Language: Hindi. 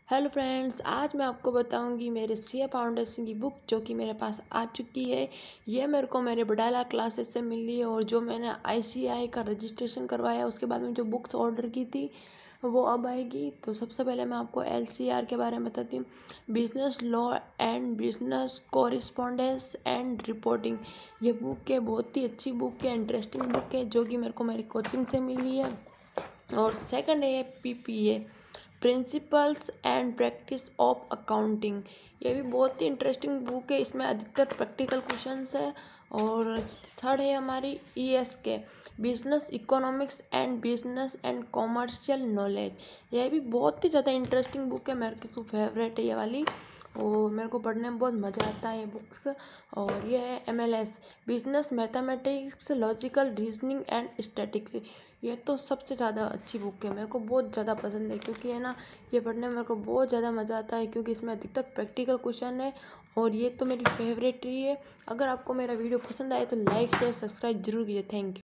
हेलो फ्रेंड्स, आज मैं आपको बताऊंगी मेरे सीए फाउंडेशन की बुक जो कि मेरे पास आ चुकी है। ये मेरे को मेरे बडाला क्लासेस से मिली है और जो मैंने आईसीआई का रजिस्ट्रेशन करवाया उसके बाद में जो बुक्स ऑर्डर की थी वो अब आएगी। तो सबसे पहले मैं आपको एलसीआर के बारे में बताती हूँ। Business law and business correspondence and reporting. ये बुक है, बहुत ही अच्छी बुक है, इंटरेस्टिंग बुक है जो कि मेरे को मेरी कोचिंग से मिली है। और सेकंड है PPA, principles and practice of accounting. ये भी बहुत ही इंटरेस्टिंग बुक है, इसमें अधिकतर प्रैक्टिकल क्वेश्चंस है। और थर्ड है हमारी ESK, business economics and business and commercial knowledge. यह भी बहुत ही ज़्यादा इंटरेस्टिंग बुक है, मेरे की फेवरेट है ये वाली और मेरे को पढ़ने में बहुत मज़ा आता है ये बुक्स। और ये है MLS, business mathematics logical reasoning and statics. ये तो सबसे ज़्यादा अच्छी बुक है, मेरे को बहुत ज़्यादा पसंद है क्योंकि है ना, ये पढ़ने में मेरे को बहुत ज़्यादा मज़ा आता है क्योंकि इसमें अधिकतर प्रैक्टिकल क्वेश्चन है। और ये तो मेरी फेवरेट ही है। अगर आपको मेरा वीडियो पसंद आए तो लाइक शेयर सब्सक्राइब जरूर कीजिए। Thank you.